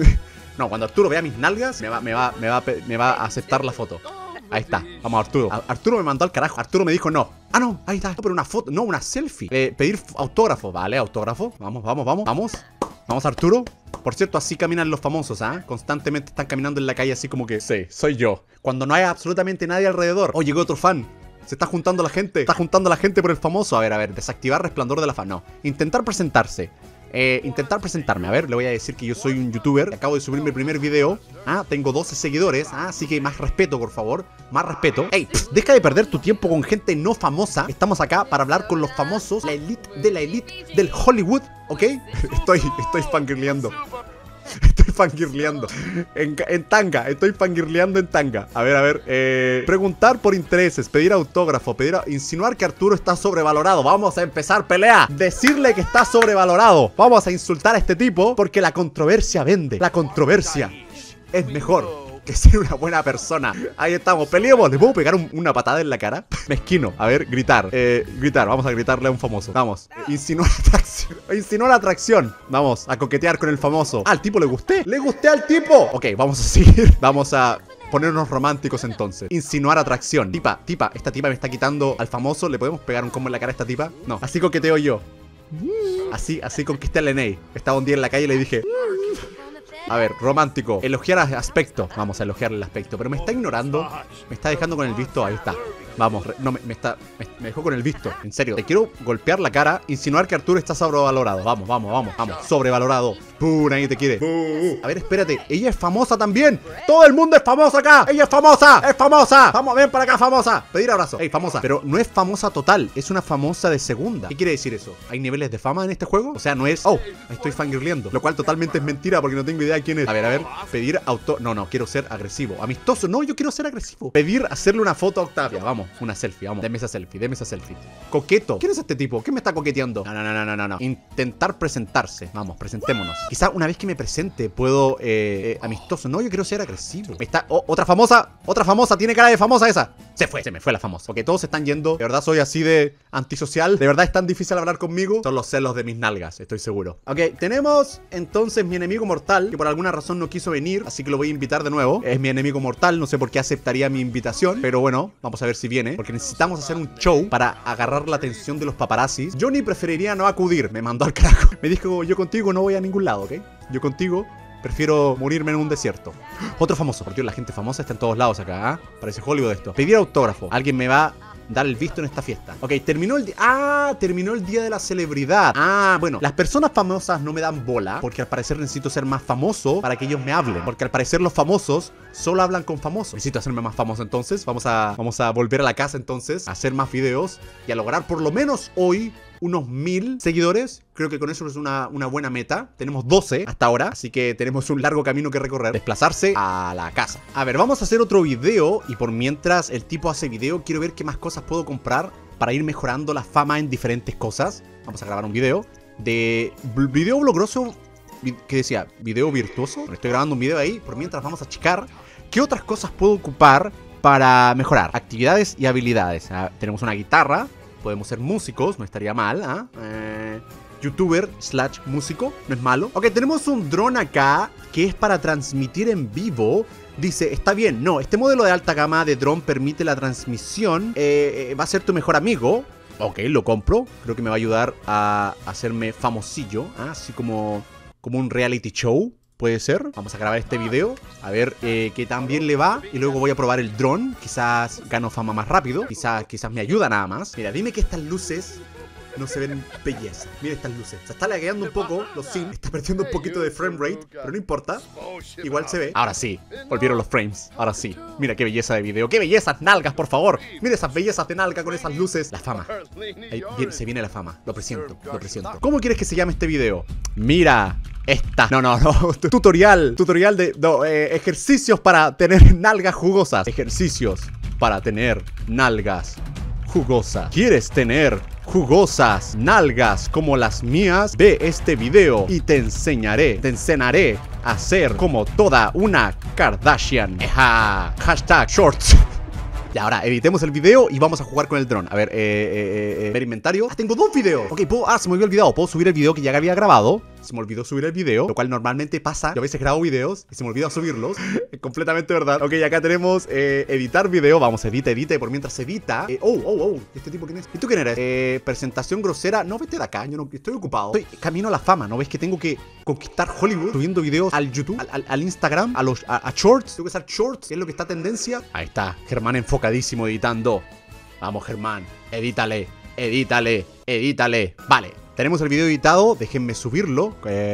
No, cuando Arturo vea mis nalgas, me va, me va, me va, me va a aceptar la foto. Ahí está, vamos Arturo. A Arturo me mandó al carajo. Arturo me dijo no. Ah, no, ahí está. No, pero una foto, no, una selfie. eh, Pedir autógrafo, vale, autógrafo. Vamos, vamos, vamos, vamos. Vamos Arturo. Por cierto, así caminan los famosos, ¿ah? ¿eh? Constantemente están caminando en la calle así como que sí, soy yo. Cuando no hay absolutamente nadie alrededor. Oh, llegó otro fan. Se está juntando la gente. Está juntando la gente por el famoso. A ver, a ver, desactivar resplandor de la fan. No, intentar presentarse. Eh, intentar presentarme, a ver, le voy a decir que yo soy un youtuber. Acabo de subir mi primer video. Ah, tengo doce seguidores. Ah, así que más respeto, por favor. Más respeto. Ey, pff, deja de perder tu tiempo con gente no famosa. Estamos acá para hablar con los famosos, la elite de la elite del Hollywood, ¿ok? Estoy, estoy fangirleando. Estoy fangirleando en, en tanga, estoy fangirleando en tanga. A ver, a ver, eh, preguntar por intereses, pedir autógrafo, pedir a, insinuar que Arturo está sobrevalorado. Vamos a empezar pelea. Decirle que está sobrevalorado. Vamos a insultar a este tipo porque la controversia vende. La controversia es mejor que ser una buena persona. Ahí estamos, peleemos. ¿Le puedo pegar un, una patada en la cara? Mezquino, a ver, gritar eh, Gritar, vamos a gritarle a un famoso. Vamos, eh, insinuar atracción. Insinuar atracción. Vamos a coquetear con el famoso. Ah, al tipo le gusté. Le gusté al tipo. Ok, vamos a seguir. Vamos a ponernos románticos entonces. Insinuar atracción. Tipa, tipa, esta tipa me está quitando al famoso. ¿Le podemos pegar un combo en la cara a esta tipa? No, así coqueteo yo. Así, así conquisté a Leney. Estaba un día en la calle y le dije... A ver, romántico. Elogiar aspecto. Vamos a elogiarle el aspecto. Pero me está ignorando. Me está dejando con el visto. Ahí está. Vamos, no, me, me está me, me dejó con el visto. En serio, te quiero golpear la cara. Insinuar que Arturo está sobrevalorado. Vamos, vamos, vamos, vamos. Sobrevalorado. ¡Pum! Ahí te quiere. ¡Pum! A ver, espérate. Ella es famosa también. Todo el mundo es famoso acá. Ella es famosa. Es famosa. Vamos, ven para acá, famosa. Pedir abrazo. Ey, famosa. Pero no es famosa total. Es una famosa de segunda. ¿Qué quiere decir eso? ¿Hay niveles de fama en este juego? O sea, no es... Oh, ahí estoy fangirleando. Lo cual totalmente es mentira porque no tengo idea de quién es. A ver, a ver. Pedir auto... No, no, quiero ser agresivo. Amistoso. No, yo quiero ser agresivo. Pedir hacerle una foto a Octavia. Vamos. Vamos, una selfie, vamos. Deme esa selfie, deme esa selfie. Coqueto. ¿Quién es este tipo? ¿Quién me está coqueteando? No, no, no, no, no, no. Intentar presentarse. Vamos, presentémonos. Quizá una vez que me presente puedo, eh, eh, amistoso. No, yo quiero ser agresivo. Me está... Oh, otra famosa. Otra famosa. Tiene cara de famosa esa. Se fue, se me fue la famosa. Porque todos se están yendo. De verdad soy así de antisocial. De verdad es tan difícil hablar conmigo. Son los celos de mis nalgas, estoy seguro. Ok, tenemos entonces mi enemigo mortal, que por alguna razón no quiso venir, así que lo voy a invitar de nuevo. Es mi enemigo mortal, no sé por qué aceptaría mi invitación, pero bueno, vamos a ver si viene, porque necesitamos hacer un show para agarrar la atención de los paparazzis. Johnny preferiría no acudir, me mandó al carajo. Me dijo, yo contigo no voy a ningún lado, ¿ok? Yo contigo prefiero morirme en un desierto. Otro famoso, por Dios, la gente famosa está en todos lados acá, ¿eh? Parece Hollywood esto. Pedir autógrafo, alguien me va... dar el visto en esta fiesta. Ok, terminó el día... Ah, terminó el día de la celebridad. Ah, bueno, las personas famosas no me dan bola, porque al parecer necesito ser más famoso para que ellos me hablen. Porque al parecer los famosos solo hablan con famosos. Necesito hacerme más famoso entonces. Vamos a, vamos a volver a la casa entonces, a hacer más videos y a lograr por lo menos hoy unos mil seguidores. Creo que con eso es una, una buena meta. Tenemos doce hasta ahora, así que tenemos un largo camino que recorrer. Desplazarse a la casa. A ver, vamos a hacer otro video. Y por mientras el tipo hace video, quiero ver qué más cosas puedo comprar para ir mejorando la fama en diferentes cosas. Vamos a grabar un video de video blogroso. ¿Qué decía? ¿Video virtuoso? Bueno, estoy grabando un video ahí. Por mientras vamos a checar qué otras cosas puedo ocupar para mejorar actividades y habilidades. Ah, tenemos una guitarra. Podemos ser músicos, no estaría mal, ¿eh? eh Youtuber slash músico, no es malo. Ok, tenemos un dron acá que es para transmitir en vivo. Dice, está bien, no, este modelo de alta gama de dron permite la transmisión. eh, eh, Va a ser tu mejor amigo. Ok, lo compro. Creo que me va a ayudar a hacerme famosillo, ¿eh? Así como, como un reality show. Puede ser. Vamos a grabar este video. A ver eh, qué tan bien le va. Y luego voy a probar el dron. Quizás gano fama más rápido. Quizás, quizás me ayuda nada más. Mira, dime que estas luces no se ven belleza. Mira estas luces. Se está lagueando un poco los sims. Está perdiendo un poquito de frame rate. Pero no importa. Igual se ve. Ahora sí. Volvieron los frames. Ahora sí. Mira qué belleza de video. ¡Qué bellezas nalgas, por favor! Mira esas bellezas de nalga con esas luces. La fama. Ahí viene, se viene la fama. Lo presiento. Lo presiento. ¿Cómo quieres que se llame este video? Mira. Esta. No, no, no. Tutorial. Tutorial de no, eh, ejercicios para tener nalgas jugosas. Ejercicios para tener nalgas jugosas. ¿Quieres tener jugosas nalgas como las mías? Ve este video y te enseñaré. Te enseñaré a ser como toda una Kardashian. Eja. Hashtag shorts. Y ahora editemos el video y vamos a jugar con el dron. A ver, eh, eh, eh, ver inventario. Ah, tengo dos videos. Ok, puedo, ah, se me había olvidado. Puedo subir el video que ya había grabado. Se me olvidó subir el video, lo cual normalmente pasa. Yo a veces grabo videos y se me olvida subirlos. Es completamente verdad. Ok, acá tenemos eh, editar video. Vamos, edita, edita. Y por mientras edita eh, Oh, oh, oh, ¿este tipo quién es? ¿Y tú quién eres? Eh, presentación grosera. No, vete de acá, yo no, estoy ocupado. Estoy camino a la fama, ¿no ves que tengo que conquistar Hollywood? Subiendo videos al YouTube, al, al, al Instagram, a los a, a shorts. Tengo que usar shorts, que es lo que está tendencia. Ahí está, Germán enfocadísimo editando. Vamos, Germán, edítale, edítale, edítale. Vale. Tenemos el video editado, déjenme subirlo.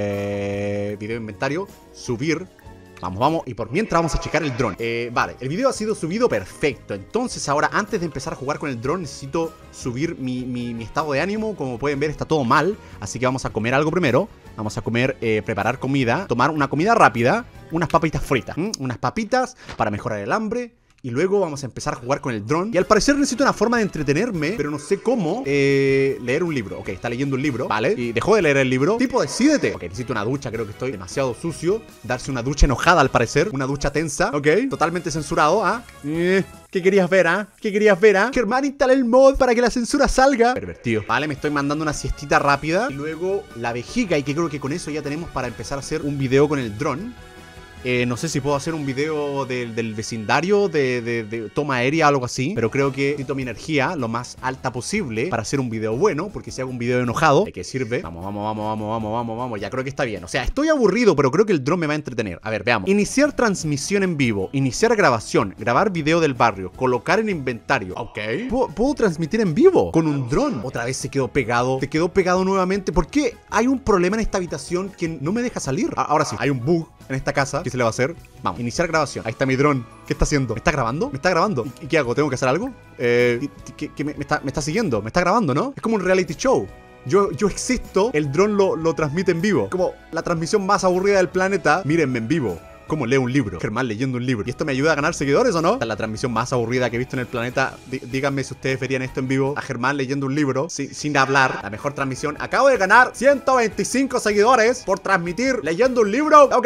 eh, Video inventario, subir. Vamos, vamos, y por mientras vamos a checar el dron. eh, Vale, el video ha sido subido, perfecto. Entonces ahora, antes de empezar a jugar con el dron, necesito subir mi, mi, mi estado de ánimo. Como pueden ver, está todo mal. Así que vamos a comer algo primero. Vamos a comer, eh, preparar comida. Tomar una comida rápida. Unas papitas fritas, ¿m? Unas papitas para mejorar el hambre. Y luego vamos a empezar a jugar con el dron. Y al parecer necesito una forma de entretenerme, pero no sé cómo. eh, Leer un libro. Ok, está leyendo un libro, vale. Y dejó de leer el libro. Tipo, decídete. Ok, necesito una ducha, creo que estoy demasiado sucio. Darse una ducha enojada al parecer. Una ducha tensa, ok. Totalmente censurado, ¿ah? Eh, ¿Qué querías ver, ah? ¿Qué querías ver, ah? Germán, instala el mod para que la censura salga. Pervertido. Vale, me estoy mandando una siestita rápida. Y luego la vejiga, y que creo que con eso ya tenemos para empezar a hacer un video con el dron. Eh, no sé si puedo hacer un video del, del vecindario de, de, de toma aérea o algo así, pero creo que necesito mi energía lo más alta posible para hacer un video bueno, porque si hago un video enojado, ¿de qué sirve? Vamos, vamos, vamos, vamos, vamos, vamos, vamos. Ya creo que está bien. O sea, estoy aburrido, pero creo que el dron me va a entretener. A ver, veamos. Iniciar transmisión en vivo, iniciar grabación, grabar video del barrio, colocar en inventario. Ok. ¿Puedo, puedo transmitir en vivo con un dron? Otra vez se quedó pegado. Se quedó pegado nuevamente. ¿Por qué hay un problema en esta habitación que no me deja salir? Ah, ahora sí, hay un bug en esta casa. ¿Qué se le va a hacer? Vamos, iniciar grabación. Ahí está mi dron. ¿Qué está haciendo? ¿Me está grabando? ¿Me está grabando? ¿Y qué hago? ¿Tengo que hacer algo? Eh, ¿qué, qué, me, me, está, me está siguiendo? ¿Me está grabando, no? Es como un reality show. Yo, yo existo, el dron lo, lo transmite en vivo. Como la transmisión más aburrida del planeta. Mírenme en vivo. cómo leo un libro. Germán leyendo un libro. ¿Y esto me ayuda a ganar seguidores o no? Esta es la transmisión más aburrida que he visto en el planeta. D díganme si ustedes verían esto en vivo. A Germán leyendo un libro sin, sin hablar. La mejor transmisión. Acabo de ganar ciento veinticinco seguidores por transmitir leyendo un libro. Ok.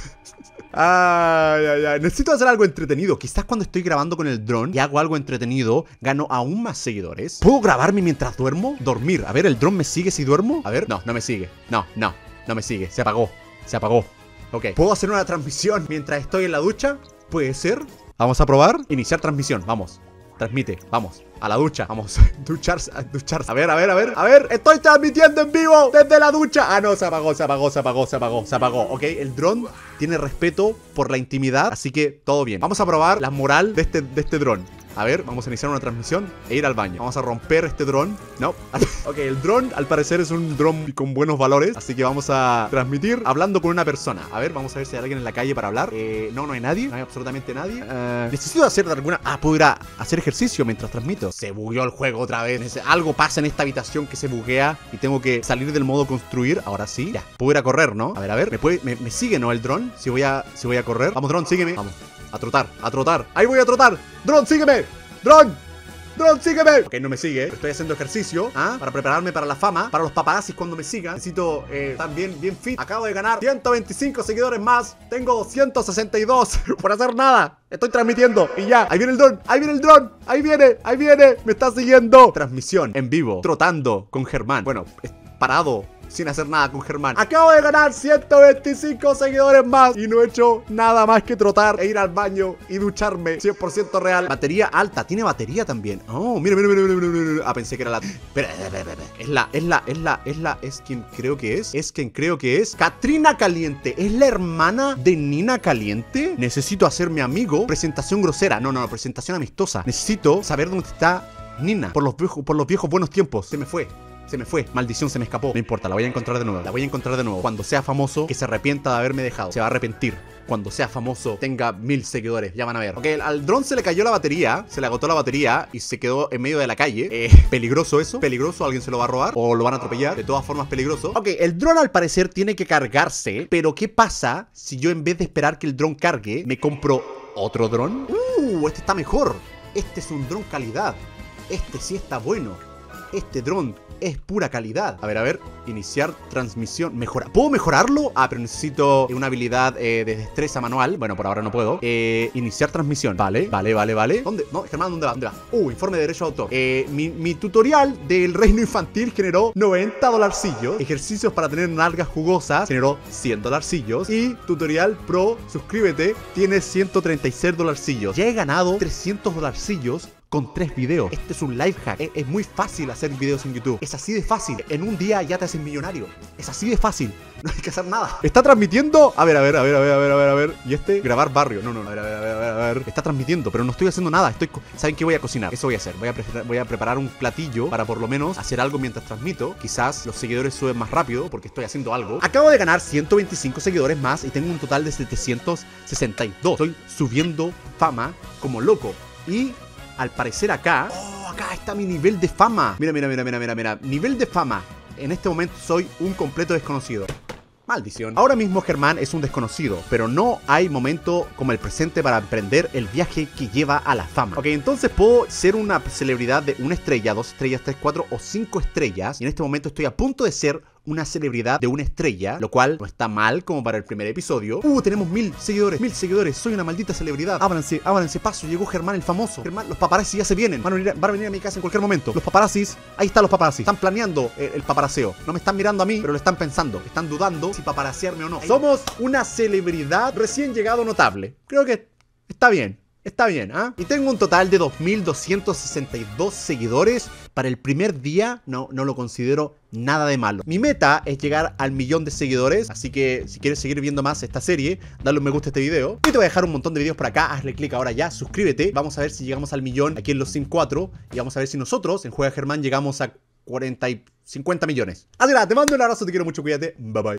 Ay, ay, ay. Necesito hacer algo entretenido. Quizás cuando estoy grabando con el dron y hago algo entretenido, gano aún más seguidores. ¿Puedo grabarme mientras duermo? Dormir. A ver, ¿el dron me sigue si duermo? A ver. No, no me sigue. No, no, no me sigue. Se apagó. Se apagó. Ok. ¿Puedo hacer una transmisión mientras estoy en la ducha? ¿Puede ser? Vamos a probar. Iniciar transmisión. Vamos. Transmite. Vamos. A la ducha. Vamos. Ducharse. Ducharse. A ver, a ver, a ver. A ver. Estoy transmitiendo en vivo desde la ducha. Ah, no. Se apagó, se apagó, se apagó, se apagó, se apagó. Ok. El dron tiene respeto por la intimidad. Así que todo bien. Vamos a probar la moral de este, de este dron. A ver, vamos a iniciar una transmisión e ir al baño. Vamos a romper este dron. No. Ok, el dron al parecer es un dron con buenos valores. Así que vamos a transmitir hablando con una persona. A ver, vamos a ver si hay alguien en la calle para hablar. Eh, no, no hay nadie. No hay absolutamente nadie. Uh, necesito hacer alguna... Ah, puedo ir a hacer ejercicio mientras transmito. Se bugueó el juego otra vez. Algo pasa en esta habitación que se buguea y tengo que salir del modo construir. Ahora sí. Ya, puedo ir a correr, ¿no? A ver, a ver. ¿Me, puede, me, me sigue, no, el dron? Si voy a, si voy a correr. Vamos, dron, sígueme. Vamos. A trotar, a trotar. Ahí voy a trotar. Dron, sígueme. Dron. Dron, sígueme. Ok, no me sigue. Estoy haciendo ejercicio, ¿ah? Para prepararme para la fama. Para los paparazzis cuando me sigan. Necesito eh, estar bien, bien fit. Acabo de ganar ciento veinticinco seguidores más. Tengo ciento sesenta y dos por hacer nada. Estoy transmitiendo y ya. Ahí viene el dron. Ahí viene el dron. Ahí viene. Ahí viene. Me está siguiendo. Transmisión en vivo. Trotando con Germán. Bueno, parado. Sin hacer nada con Germán. Acabo de ganar ciento veinticinco seguidores más. Y no he hecho nada más que trotar e ir al baño y ducharme. cien por ciento real. Batería alta. Tiene batería también. Oh, mira, mira, mira, mira, mira, mira. Ah, pensé que era la... Espera, espera, espera. Es la, es la, es la, es la, es quien creo que es. Es quien creo que es. Katrina Caliente. ¿Es la hermana de Nina Caliente? Necesito hacerme amigo. Presentación grosera. No, no, no. Presentación amistosa. Necesito saber dónde está Nina. Por los viejos, por los viejos buenos tiempos. Se me fue. Se me fue, maldición, se me escapó. No importa, la voy a encontrar de nuevo. La voy a encontrar de nuevo. Cuando sea famoso, que se arrepienta de haberme dejado. Se va a arrepentir. Cuando sea famoso, tenga mil seguidores. Ya van a ver. Ok, al dron se le cayó la batería. Se le agotó la batería y se quedó en medio de la calle. Eh, peligroso eso. Peligroso, alguien se lo va a robar o lo van a atropellar. De todas formas, peligroso. Ok, el dron al parecer tiene que cargarse. Pero ¿qué pasa si yo en vez de esperar que el dron cargue, me compro otro dron? Uh, este está mejor. Este es un dron calidad. Este sí está bueno. Este dron es pura calidad. A ver, a ver. Iniciar transmisión. Mejora. ¿Puedo mejorarlo? Ah, pero necesito una habilidad eh, de destreza manual. Bueno, por ahora no puedo. Eh, iniciar transmisión. Vale, vale, vale, vale. ¿Dónde? No, Germán, ¿dónde va? ¿Dónde va? Uh, informe de derecho de autor. Eh, mi, mi tutorial del reino infantil generó noventa dolarcillos. Ejercicios para tener nalgas jugosas generó cien dolarcillos. Y tutorial pro, suscríbete, tiene ciento treinta y seis dolarcillos. Ya he ganado trescientos dolarcillos con tres videos. Este es un life hack. Es, es muy fácil hacer videos en YouTube. Es así de fácil. En un día ya te haces millonario. Es así de fácil. No hay que hacer nada. ¿Está transmitiendo? A ver, a ver, a ver, a ver, a ver, a ver, a ver. ¿Y este? Grabar barrio. No, no, no. A ver, a ver, a ver, a ver, a ver. Está transmitiendo, pero no estoy haciendo nada. Estoy... ¿Saben qué voy a cocinar? Eso voy a hacer. Voy a, voy a preparar un platillo para por lo menos hacer algo mientras transmito. Quizás los seguidores suben más rápido porque estoy haciendo algo. Acabo de ganar ciento veinticinco seguidores más y tengo un total de setecientos sesenta y dos. Estoy subiendo fama como loco. Y... al parecer acá... ¡Oh! Acá está mi nivel de fama. Mira, mira, mira, mira, mira, mira. Nivel de fama. En este momento soy un completo desconocido. Maldición. Ahora mismo Germán es un desconocido, pero no hay momento como el presente para emprender el viaje que lleva a la fama. Ok, entonces puedo ser una celebridad de una estrella, dos estrellas, tres, cuatro o cinco estrellas. Y en este momento estoy a punto de ser una celebridad de una estrella, lo cual no está mal como para el primer episodio. Uh, tenemos mil seguidores, mil seguidores. Soy una maldita celebridad. Ábranse, ábranse paso. Llegó Germán el famoso. Germán, los paparazzis ya se vienen. Van a, venir, van a venir a mi casa en cualquier momento. Los paparazzis, ahí están los paparazzis. Están planeando el, el paparaceo. No me están mirando a mí, pero lo están pensando. Están dudando si paparacearme o no. Somos una celebridad recién llegado notable. Creo que está bien. Está bien, ¿ah? ¿eh? Y tengo un total de dos mil doscientos sesenta y dos seguidores. Para el primer día no, no lo considero nada de malo. Mi meta es llegar al millón de seguidores. Así que si quieres seguir viendo más esta serie, dale un me gusta a este video. Y te voy a dejar un montón de videos por acá. Hazle clic ahora ya, suscríbete. Vamos a ver si llegamos al millón aquí en los Sims cuatro. Y vamos a ver si nosotros en Juega Germán llegamos a cuarenta y cincuenta millones. Así que nada, te mando un abrazo, te quiero mucho, cuídate. Bye bye.